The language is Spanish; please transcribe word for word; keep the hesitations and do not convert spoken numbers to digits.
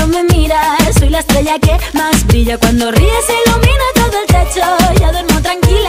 me miras. Soy la estrella que más brilla cuando ríes y lo miras.